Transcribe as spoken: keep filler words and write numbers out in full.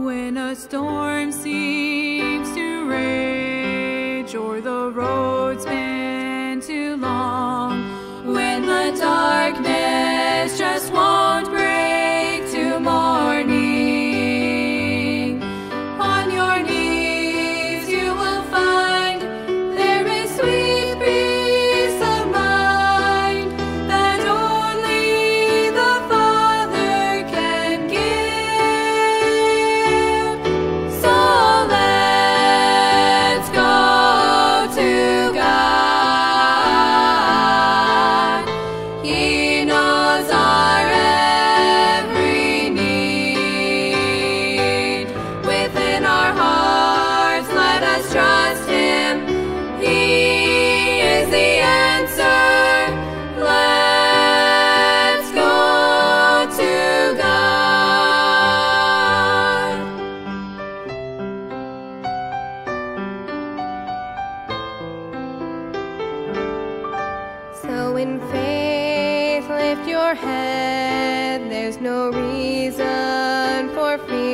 When a storm seems to rage, or the road's been too long, when the darkness just won't break to morning, on your knees you will find there is sweet peace of mind that only the Father can give. So let's go to God. He knows our every need. Within our hearts, let us trust Him. He is the answer. Let's go to God. So in faith lift your head, there's no reason for fear.